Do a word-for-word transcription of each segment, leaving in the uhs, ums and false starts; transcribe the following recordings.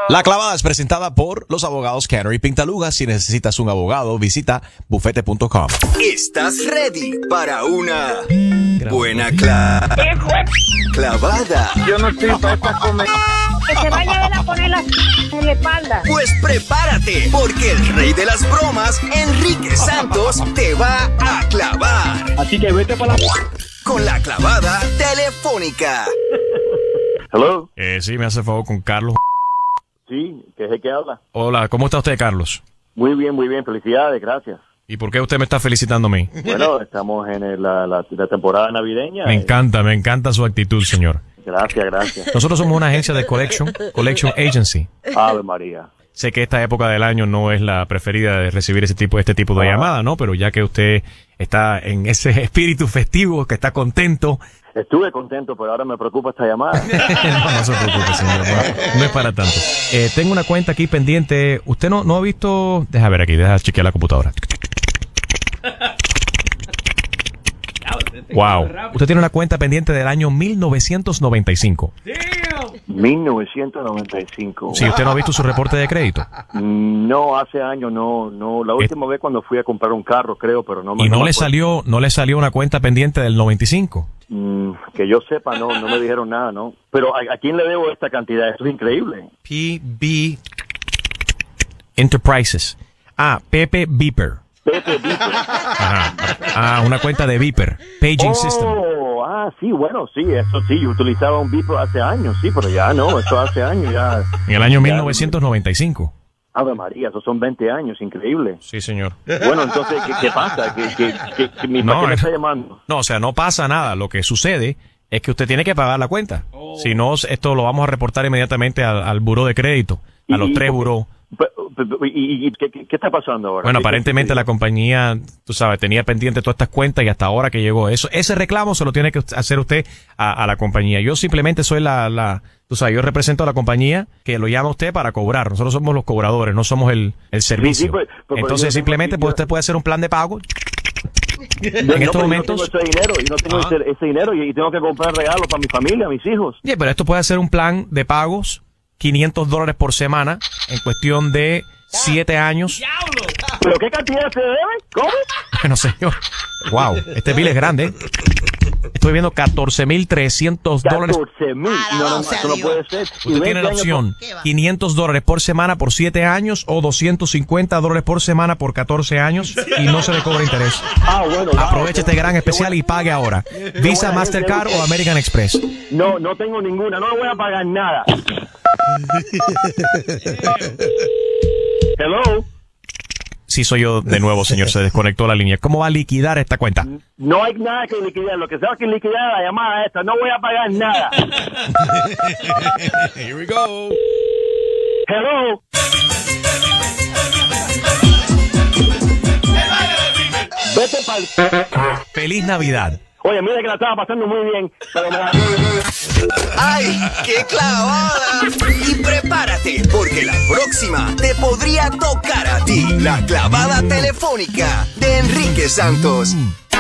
La clavada es presentada por los abogados Canary Pintaluga. Si necesitas un abogado, visita bufete punto com. ¿Estás ready para una buena cla clavada? Yo no estoy para esta comer. Que se vaya a poner la en la espalda. Pues prepárate, porque el rey de las bromas, Enrique Santos, te va a clavar. Así que vete para la... Con la clavada telefónica. Hello. Eh, sí, me hace favor con Carlos. Sí, que es el que habla. Hola, ¿cómo está usted, Carlos? Muy bien, muy bien. Felicidades, gracias. ¿Y por qué usted me está felicitando a mí? Bueno, estamos en el- la, la, la temporada navideña. Me encanta, me encanta su actitud, señor. Gracias, gracias. Nosotros somos una agencia de collection, collection agency. Ave María. Sé que esta época del año no es la preferida de recibir ese tipo, este tipo de Ah. llamada, ¿no? Pero ya que usted está en ese espíritu festivo, que está contento, Estuve contento, pero ahora me preocupa esta llamada. no, no se preocupe, señor. No, no es para tanto. Eh, tengo una cuenta aquí pendiente. ¿Usted no, no ha visto? Deja ver aquí, deja chequear la computadora. Wow. Usted tiene una cuenta pendiente del año mil novecientos noventa y cinco. mil novecientos noventa y cinco. Si usted no ha visto su reporte de crédito. No, hace años no, no. La última vez cuando fui a comprar un carro, creo, pero no me Y no me le acuerdo. salió, no le salió una cuenta pendiente del noventa y cinco. Mm, que yo sepa, no, no me dijeron nada, ¿no? Pero ¿a, a quién le debo esta cantidad? Esto es increíble. P B Enterprises. Ah, Pepe Beeper. Pepe Viper. Ajá. Ah, una cuenta de Beeper. Paging System. Oh, ah, sí, bueno, sí, eso sí, yo utilizaba un Viper hace años, sí, pero ya no, eso hace años, ya. En el año ya- mil novecientos noventa y cinco. Ave María, esos son veinte años, increíble. Sí, señor. Bueno, entonces, ¿qué, qué pasa? ¿Qué, qué, qué, qué- mi- ¿Para No, qué me es- está llamando? No, o sea, no pasa nada. Lo que sucede es que usted tiene que pagar la cuenta. Si no, esto lo vamos a reportar inmediatamente al, al buró de crédito, a los Y- tres buró. Pe- pe- pe- ¿Y, y- y qué, qué- qué está pasando ahora? Bueno, ¿Qué- aparentemente qué- la compañía, tú sabes, tenía pendiente todas estas cuentas y hasta ahora que llegó eso, ese reclamo se lo tiene que hacer usted a, a la compañía. Yo simplemente soy la, la, tú sabes, yo represento a la compañía que lo llama usted para cobrar. Nosotros somos los cobradores, no somos el, el servicio. pues, pues, pues, yo Entonces tengo- simplemente pues, yo- usted puede hacer un plan de pago. Yo- en no, estos pero momentos- Yo no tengo ese dinero, yo no tengo Ah. ese, ese dinero y, y tengo que comprar regalos para mi familia, mis hijos. Bien, pero esto puede ser un plan de pagos, quinientos dólares por semana, en cuestión de siete años. ¿Pero qué cantidad se debe? ¿Cómo? No sé yo. Wow, este bill es grande. ¿eh? Estoy viendo catorce mil trescientos dólares. catorce mil. No, no, eso no puede ser. Y Usted tiene veinte la años opción ¿Qué va? quinientos dólares por semana por siete años o doscientos cincuenta dólares por semana por catorce años y no se le cobra interés. por- Ah, bueno. wow, Aproveche qué- este gran qué especial y pague ahora. Visa, buena Mastercard gente. o American Express. No, no tengo ninguna, no le voy a pagar nada. Hello. Sí, soy yo de nuevo, señor. Se desconectó la línea. ¿Cómo va a liquidar esta cuenta? No hay nada que liquidar. Lo que se va que liquidar la llamada esta. No voy a pagar nada. Here we go. Hello. Vete pa'l... Feliz Navidad. Oye, mira que la estaba pasando muy bien, pero me la... ¡Ay, qué clavada! Y prepárate, porque la próxima te podría tocar a ti. La clavada telefónica de Enrique Santos.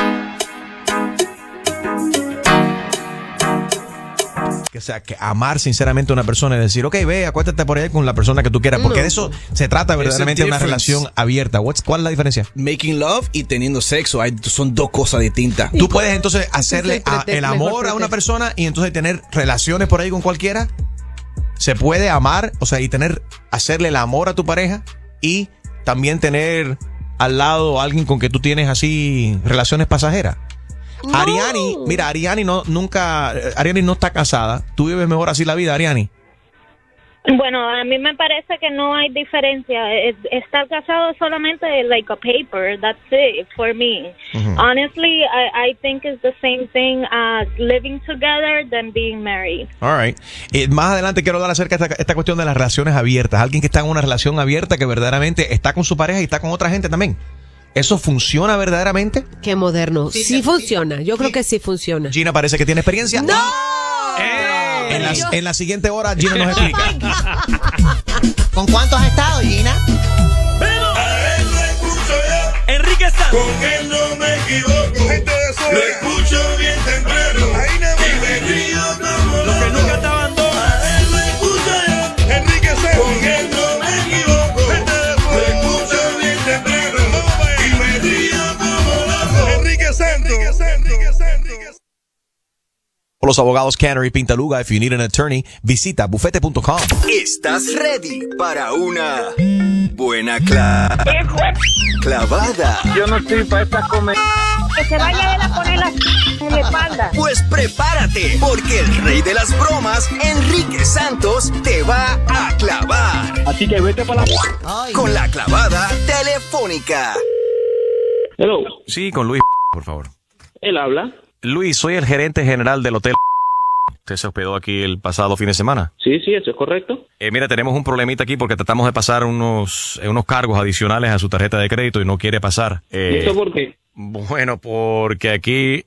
O sea, que amar sinceramente a una persona y decir, ok, ve, acuéstate por ahí con la persona que tú quieras, porque de eso se trata verdaderamente de una difference. relación abierta. What's- ¿Cuál es la diferencia? Making love y teniendo sexo hay, son dos cosas distintas. Tú puedes entonces hacerle es el a- prete- el mejor amor a una pretexto. persona y entonces tener relaciones por ahí con cualquiera. Se puede amar, o sea, y tener, hacerle el amor a tu pareja y también tener al lado a alguien con que tú tienes así relaciones pasajeras. No. Ariani, mira, Ariani no, nunca, eh, Ariani no está casada. Tú vives mejor así la vida, Ariani. Bueno, a mí me parece que no hay diferencia. Es- Estar casado es solamente like a paper. That's it for me. Ujú. Honestly, I, I think it's the same thing as living together than being married. All right. Y más adelante quiero hablar acerca de esta, esta cuestión de las relaciones abiertas. Alguien que está en una relación abierta que verdaderamente está con su pareja y está con otra gente también. ¿Eso funciona verdaderamente? Qué moderno. Sí, funciona. Yo creo que sí funciona. Gina parece que tiene experiencia. ¡No! Eh, en, la, en la siguiente hora Gina nos explica. ¿Con cuántos has estado, Gina? Enrique Santos. Con él no me equivoco. Lo escucho bien temprano. Y me río como lo que nunca te abandona. A él lo escucho yo. Enrique Santos. Con Por los abogados Canner y Pintaluga. If you need an attorney, visita bufete punto com. ¿Estás ready para una buena cla- clavada? Yo no estoy para estas comer. Que se vaya él a poner la en la espalda. Pues prepárate, porque el rey de las bromas, Enrique Santos, te va a clavar Así que vete para la... Ay. con la clavada telefónica. Hello, Sí, con Luis, por favor. él habla. Luis, soy el gerente general del hotel. Usted se hospedó aquí el pasado fin de semana. Sí, sí, eso es correcto. Eh, mira, tenemos un problemita aquí porque tratamos de pasar unos, eh, unos cargos adicionales a su tarjeta de crédito y no quiere pasar. Eh, ¿Y esto por qué? Bueno, porque aquí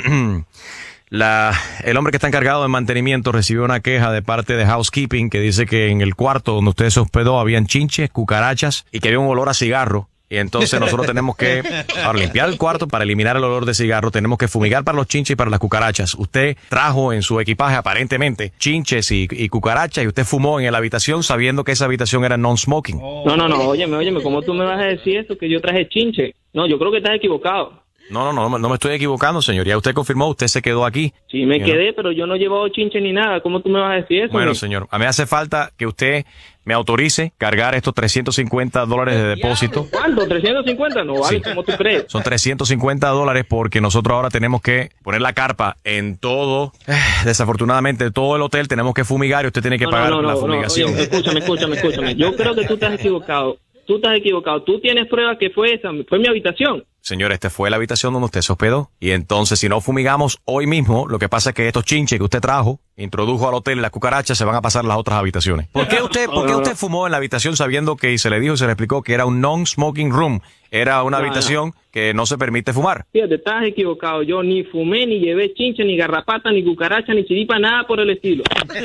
la, el hombre que está encargado de mantenimiento recibió una queja de parte de housekeeping que dice que en el cuarto donde usted se hospedó habían chinches, cucarachas y que había un olor a cigarro. Y entonces nosotros tenemos que, para limpiar el cuarto, para eliminar el olor de cigarro, tenemos que fumigar para los chinches y para las cucarachas. Usted trajo en su equipaje aparentemente chinches y, y cucarachas y usted fumó en la habitación sabiendo que esa habitación era non-smoking. No, no, no, óyeme, óyeme, ¿cómo tú me vas a decir eso? Que yo traje chinche. No, yo creo que estás equivocado. No, no, no, no me estoy equivocando, señor. Ya usted confirmó, usted se quedó aquí. Sí, me You quedé, pero yo no he llevado chinche ni nada. ¿Cómo tú me vas a decir eso? Bueno, güey? señor, a mí me hace falta que usted me autorice cargar estos trescientos cincuenta dólares de depósito. ¿Cuánto? ¿trescientos cincuenta? No vale, Sí. ¿cómo tú crees? Son trescientos cincuenta dólares porque nosotros ahora tenemos que poner la carpa en todo, eh, desafortunadamente, todo el hotel tenemos que fumigar y usted tiene que No, pagar no, no, la no, fumigación. oye, escúchame, escúchame, escúchame. Yo creo que tú estás equivocado. Tú estás equivocado. Tú tienes pruebas que fue esa, fue mi habitación. Señor, esta fue la habitación donde usted se hospedó. Y entonces, si no fumigamos hoy mismo, lo que pasa es que estos chinches que usted trajo, introdujo al hotel, las cucarachas, se van a pasar a las otras habitaciones. ¿Por qué usted, por qué usted fumó en la habitación sabiendo que, y se le dijo y se le explicó que era un non-smoking room? Era una No, habitación que no se permite fumar. Fíjate, estás equivocado. Yo ni fumé, ni llevé chinche, ni garrapata, ni cucaracha, ni chiripa, nada por el estilo.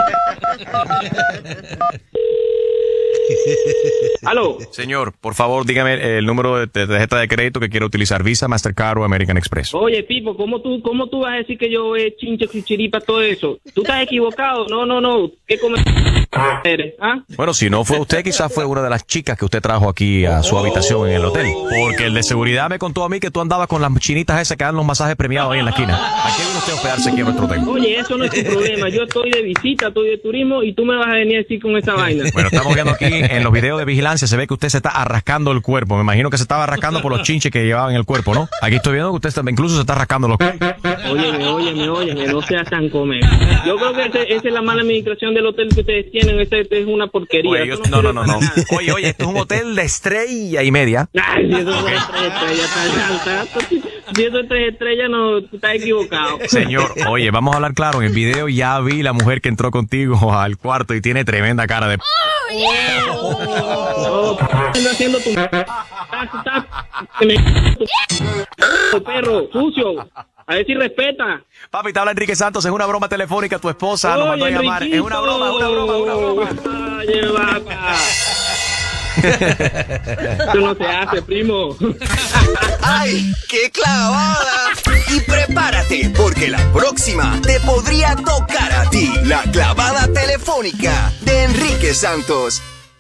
¿Aló? Señor, por favor, dígame el número de de tarjeta de crédito que quiere utilizar, Visa, Mastercard o American Express. Oye, Pipo, ¿cómo tú, cómo tú vas a decir que yo he chinche, chiripa, todo eso? Tú estás equivocado. No, no, no. ¿Qué come eres? ¿Ah? Bueno, si no fue usted, quizás fue una de las chicas que usted trajo aquí a su habitación en el hotel. Porque el de seguridad me contó a mí que tú andabas con las chinitas esas que dan los masajes premiados ahí en la esquina. ¿A qué vino usted a hospedarse aquí en nuestro hotel? Oye, eso no es tu problema. Yo estoy de visita, estoy de turismo y tú me vas a venir a decir con esa vaina. Bueno, estamos viendo aquí en los videos de vigilancia, se ve que usted se está arrascando el cuerpo. Me imagino que se estaba arrascando por los chinches que llevaba en el cuerpo, ¿no? Aquí estoy viendo que usted está- incluso se está rascando los... Óyeme, óyeme, óyeme, no seas tan comer. Yo creo que ese- esa es la mala administración del hotel que ustedes tienen. Ese, este es una porquería. Oye, Eso yo- no, no, sirve no, no. para nada. Oye, oye, esto es un hotel de estrella y media. Ay, si eso es tres estrellas, está alta. Si eso es tres estrellas, no, tú estás equivocado. Señor, oye, vamos a hablar claro. En el video ya vi la mujer que entró contigo al cuarto y tiene tremenda cara de... No, ando haciendo tu... Estás- estás- que me- tu perro, sucio. A ver si respeta. Papi, te habla Enrique Santos, es una broma telefónica, tu esposa nos mandó a Oye, llamar. Es una broma, es una broma, es una broma. Oye, vaca. Eso no se hace, primo. ¡Ay, qué clavada! Y prepárate, porque la próxima te podría tocar a ti. La clavada telefónica de Enrique Santos.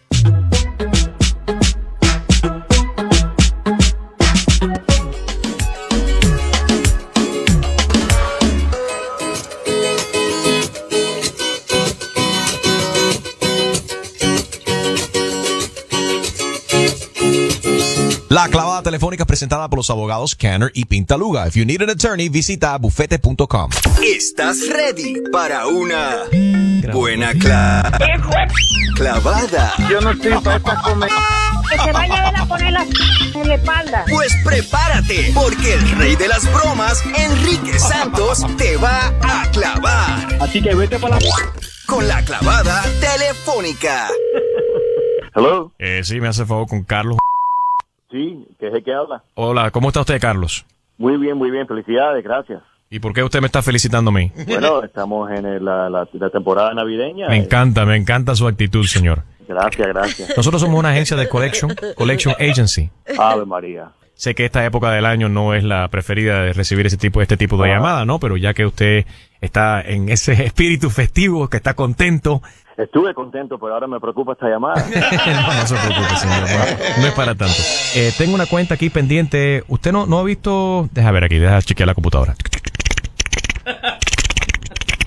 La clavada telefónica presentada por los abogados Canner y Pintaluga. If you need an attorney, visita bufete punto com. ¿Estás ready para una buena cla- clavada? Yo no estoy para esta comer. Que se vaya él a poner la en la espalda. Pues prepárate, porque el rey de las bromas, Enrique Santos, te va a clavar Así que vete para la... con la clavada telefónica. Hello. Eh, sí, me hace favor con Carlos. Sí, que es el que habla. Hola, ¿cómo está usted, Carlos? Muy bien, muy bien. Felicidades, gracias. ¿Y por qué usted me está felicitando a mí? Bueno, estamos en el- la, la, la temporada navideña. Me encanta, me encanta su actitud, señor. Gracias, gracias. Nosotros somos una agencia de collection, collection agency. Ave María. Sé que esta época del año no es la preferida de recibir ese tipo, este tipo de Ah. llamada, ¿no? Pero ya que usted está en ese espíritu festivo, que está contento, Estuve contento, pero ahora me preocupa esta llamada. no, no se preocupe, señor. No, no es para tanto. Eh, tengo una cuenta aquí pendiente. ¿Usted no, no ha visto? Deja ver aquí, deja chequear la computadora.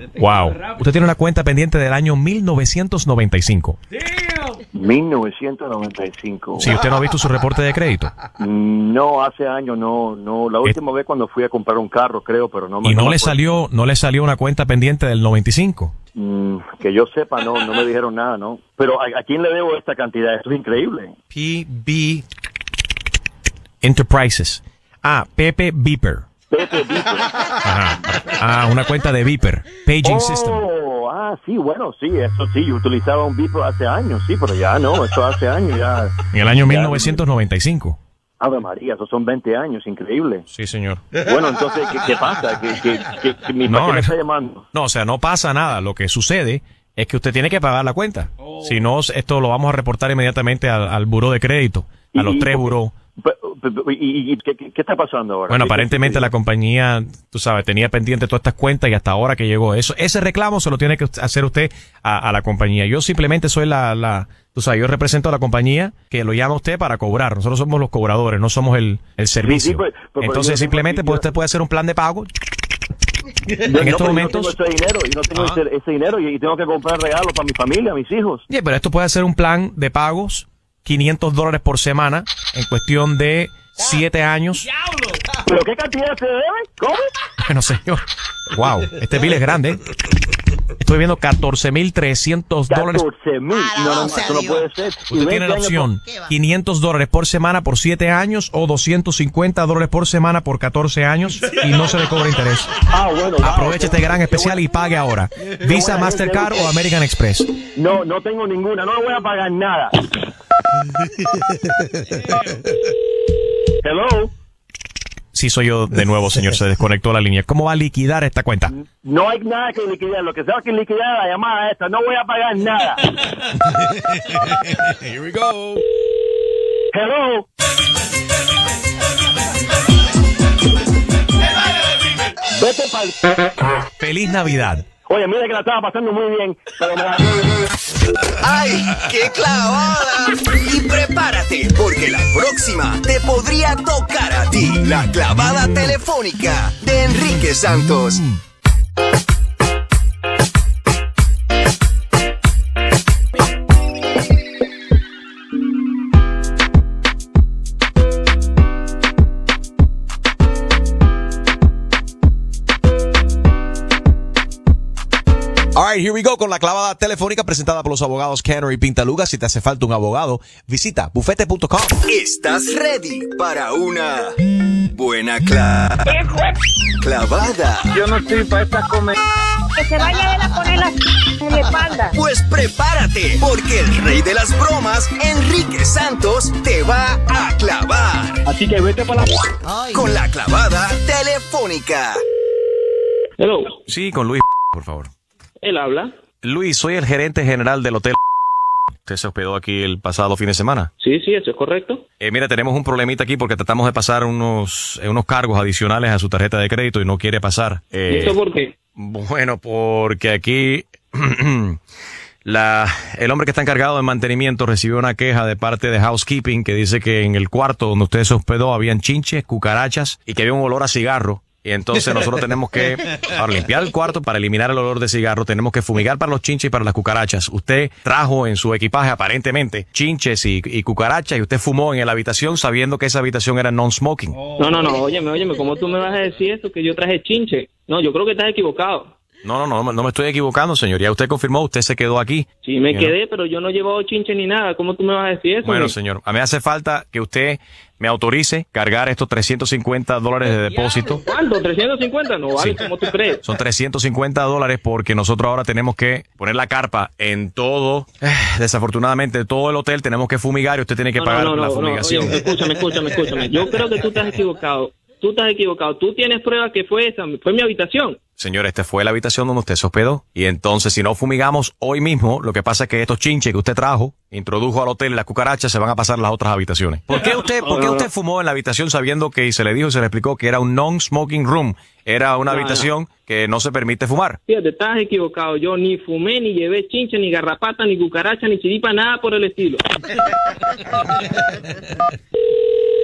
Wow. Usted tiene una cuenta pendiente del año mil novecientos noventa y cinco. mil novecientos noventa y cinco. Si usted no ha visto su reporte de crédito. No, hace años no, no. La última vez cuando fui a comprar un carro, creo, pero no me. ¿Y no, no le salió, no le salió una cuenta pendiente del noventa y cinco? Mm, que yo sepa, no, no me dijeron nada, ¿no? Pero ¿a, a quién le debo esta cantidad? Esto es increíble. P B Enterprises. Ah, Pepe Beeper. Pepe Beeper. Ajá. Ah, una cuenta de Beeper. Paging oh, System. Ah, sí, bueno, sí, eso sí, yo utilizaba un Beeper hace años, sí, pero ya no, eso hace años, ya. En el año mil novecientos noventa y cinco. Ave María, esos son veinte años, increíble. Sí, señor. Bueno, entonces, ¿qué, qué pasa? ¿Qué, qué, qué, qué, mi no, me está llamando? No, o sea, no pasa nada. Lo que sucede es que usted tiene que pagar la cuenta. Oh. Si no, esto lo vamos a reportar inmediatamente al, al buró de crédito, a los tres buró. ¿Y, y qué, qué está pasando ahora? Bueno, aparentemente la compañía, tú sabes, tenía pendiente todas estas cuentas y hasta ahora que llegó eso. Ese reclamo se lo tiene que hacer usted a, a la compañía. Yo simplemente soy la, la, tú sabes, yo represento a la compañía que lo llama usted para cobrar. Nosotros somos los cobradores, no somos el, el servicio. Sí, sí, pero, pero Entonces simplemente pues, usted puede hacer un plan de pago. Yo, en estos momentos no tengo ese dinero y no tengo ah. ese, ese dinero y, y tengo que comprar regalos para mi familia, mis hijos. Sí, pero esto puede ser un plan de pagos, quinientos dólares por semana, en cuestión de siete años. ¡Diablo! ¿Pero qué cantidad se debe? ¿Cómo? Bueno, señor. Wow, este bill es grande. Estoy viendo catorce mil trescientos dólares. catorce mil. No, no, eso no puede ser. Usted tiene la opción quinientos dólares por semana por siete años o doscientos cincuenta dólares por semana por catorce años y no se le cobra interés. Ah, bueno. Aproveche este gran especial y pague ahora. Visa, Mastercard o American Express. No, no tengo ninguna. No voy a pagar nada. Hello. Sí, soy yo de nuevo, señor. Se desconectó la línea. ¿Cómo va a liquidar esta cuenta? No hay nada que liquidar. Lo que se va a liquidar es la llamada esta. No voy a pagar nada. Here we go. Hello. Vete pa'l... Feliz Navidad. Oye, mira que la estaba pasando muy bien, pero me la... ¡Ay, qué clavada! Y prepárate, porque la próxima te podría tocar a ti. La clavada telefónica de Enrique Santos. All right, here we go con la clavada telefónica presentada por los abogados Kenner y Pintaluga. Si te hace falta un abogado, visita bufete punto com. ¿Estás ready para una buena cla clavada? Yo no estoy para esta comer. Que se vaya él a poner la en la espalda. Pues prepárate, porque el rey de las bromas, Enrique Santos, te va a clavar. Así que vete para la... Ay. Con la clavada telefónica. Hello. Sí, con Luis, por favor. Él habla. Luis, soy el gerente general del hotel. Usted se hospedó aquí el pasado fin de semana. Sí, sí, eso es correcto. Eh, mira, tenemos un problemita aquí porque tratamos de pasar unos, eh, unos cargos adicionales a su tarjeta de crédito y no quiere pasar. Eh, ¿Y eso por qué? Bueno, porque aquí la, el hombre que está encargado de mantenimiento recibió una queja de parte de housekeeping que dice que en el cuarto donde usted se hospedó habían chinches, cucarachas y que había un olor a cigarro. Y entonces nosotros tenemos que, para limpiar el cuarto, para eliminar el olor de cigarro, tenemos que fumigar para los chinches y para las cucarachas. Usted trajo en su equipaje aparentemente chinches y, y cucarachas y usted fumó en la habitación sabiendo que esa habitación era non-smoking. No, no, no, óyeme, óyeme, ¿cómo tú me vas a decir eso que yo traje chinche? No, yo creo que estás equivocado. No, no, no, no me estoy equivocando, señor. Ya usted confirmó, usted se quedó aquí. Sí, me quedé, know? Pero yo no he llevado chinche ni nada. ¿Cómo tú me vas a decir eso? Bueno, me? señor, a mí hace falta que usted me autorice cargar estos trescientos cincuenta dólares de depósito. ¿Cuánto? ¿trescientos cincuenta? No vale, sí. ¿Cómo tú crees? Son trescientos cincuenta dólares porque nosotros ahora tenemos que poner la carpa en todo, eh, desafortunadamente, todo el hotel tenemos que fumigar y usted tiene que no, pagar no, no, la no, fumigación. No, oye, escúchame, escúchame, escúchame. Yo creo que tú estás equivocado. Tú estás equivocado. Tú tienes pruebas que fue esa, fue mi habitación. Señor, este fue la habitación donde usted se hospedó. Y entonces, si no fumigamos hoy mismo, lo que pasa es que estos chinches que usted trajo, introdujo al hotel y las cucarachas, se van a pasar a las otras habitaciones. ¿Por qué usted, por qué usted fumó en la habitación sabiendo que, y se le dijo y se le explicó que era un non-smoking room? Era una no, habitación no. que no se permite fumar. Fíjate, estás equivocado. Yo ni fumé, ni llevé chinche, ni garrapata, ni cucaracha, ni chiripa, nada por el estilo.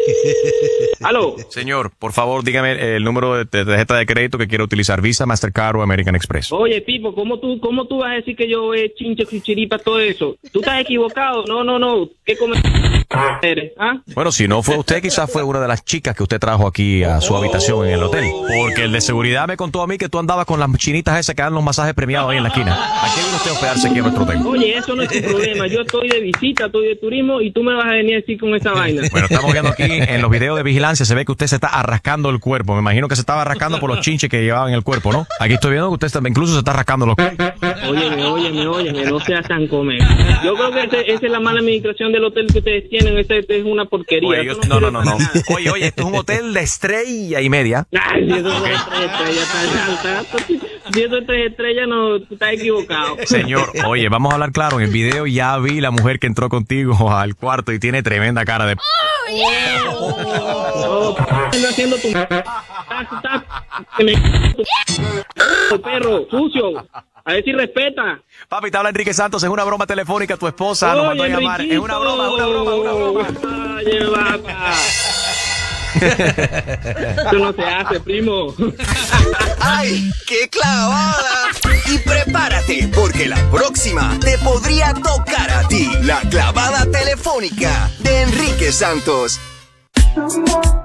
Aló. Señor, por favor, dígame el número de, de tarjeta de crédito que quiere utilizar, Visa, Mastercard o American Express. Oye, Pipo, ¿cómo tú, cómo tú vas a decir que yo he chinche, chichiripa, todo eso? Tú estás equivocado. No, no, no. ¿Qué come eres? ¿Ah? Bueno, si no fue usted, quizás fue una de las chicas que usted trajo aquí a su habitación en el hotel. Porque el de seguridad me contó a mí que tú andabas con las chinitas esas que dan los masajes premiados ahí en la esquina. ¿A qué vino usted a hospedarse aquí en nuestro hotel? Oye, eso no es tu problema. Yo estoy de visita, estoy de turismo y tú me vas a venir así con esa vaina. Bueno, estamos viendo aquí en los videos de vigilancia, se ve que usted se está arrascando el cuerpo. Me imagino que se estaba rascando por los chinches que llevaba en el cuerpo, ¿no? Aquí estoy viendo que usted incluso se está rascando los... Óyeme, óyeme, óyeme, no seas tan comer. Yo creo que ese, esa es la mala administración del hotel que ustedes tienen. Ese, este es una porquería. Oye, yo, no, no, no, no. Oye, oye, esto es un hotel de estrella y media. Ay, si eso es tres estrellas, está alta. Si eso es tres estrellas, no, tú estás equivocado. Señor, oye, vamos a hablar claro. En el video ya vi la mujer que entró contigo al cuarto y tiene tremenda cara de... Oh, no haciendo tu... Tu perro, sucio. A ver si respeta. Papi, te habla Enrique Santos, es una broma telefónica, tu esposa nos mandó a llamar. Es una broma, es una broma, es una broma. Oye, vaca. Eso no se hace, primo. ¡Ay, qué clavada! Y prepárate, porque la próxima te podría tocar a ti. La clavada telefónica de Enrique Santos.